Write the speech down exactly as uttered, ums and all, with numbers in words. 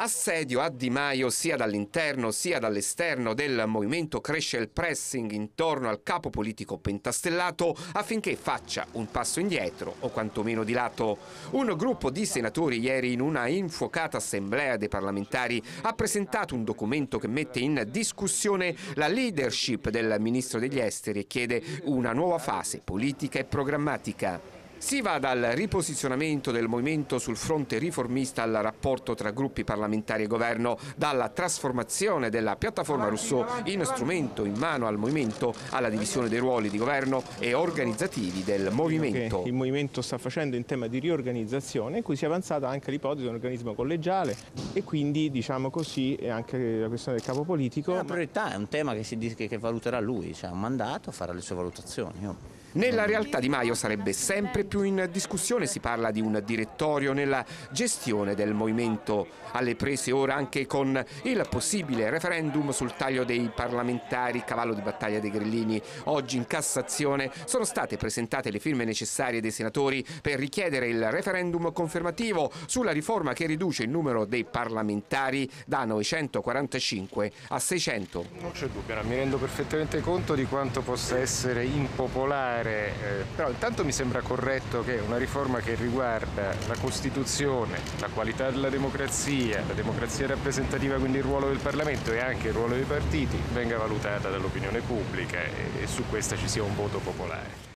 Assedio a Di Maio sia dall'interno sia dall'esterno del movimento. Cresce il pressing intorno al capo politico pentastellato affinché faccia un passo indietro o quantomeno di lato. Un gruppo di senatori ieri in una infuocata assemblea dei parlamentari ha presentato un documento che mette in discussione la leadership del ministro degli esteri e chiede una nuova fase politica e programmatica. Si va dal riposizionamento del movimento sul fronte riformista al rapporto tra gruppi parlamentari e governo, dalla trasformazione della piattaforma Rousseau in strumento in mano al movimento alla divisione dei ruoli di governo e organizzativi del movimento. Che il movimento sta facendo in tema di riorganizzazione, in cui si è avanzata anche l'ipotesi di un organismo collegiale e quindi, diciamo così, è anche la questione del capo politico. È una priorità, è un tema che, si dice, che, che valuterà lui, cioè ha un mandato, farà le sue valutazioni. Io... Nella realtà Di Maio sarebbe sempre più in discussione, si parla di un direttorio nella gestione del movimento, alle prese ora anche con il possibile referendum sul taglio dei parlamentari, cavallo di battaglia dei grillini. Oggi in Cassazione sono state presentate le firme necessarie dei senatori per richiedere il referendum confermativo sulla riforma che riduce il numero dei parlamentari da novecentoquarantacinque a seicento. Non c'è dubbio, no? Mi rendo perfettamente conto di quanto possa essere impopolare. Eh, però intanto mi sembra corretto che una riforma che riguarda la Costituzione, la qualità della democrazia, la democrazia rappresentativa, quindi il ruolo del Parlamento e anche il ruolo dei partiti, venga valutata dall'opinione pubblica e, e su questa ci sia un voto popolare.